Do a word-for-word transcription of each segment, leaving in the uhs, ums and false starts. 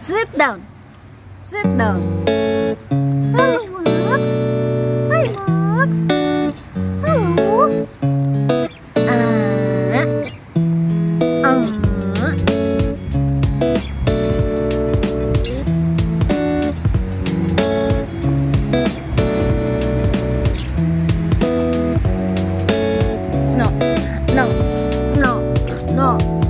Sit down. Sit down. Hello, Max. Hi, Max. Hello. Ah. Ah. No. No. No. No.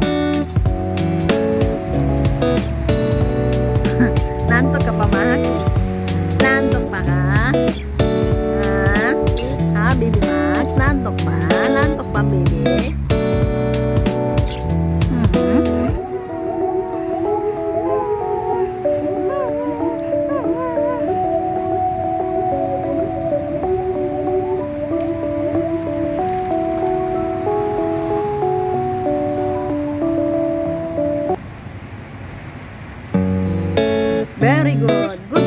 Nantok ka pa, Max? Nantok pa ka? Ha? Ha, baby Max? Nantok pa? Nantok pa, baby? Hmm. Very good. Good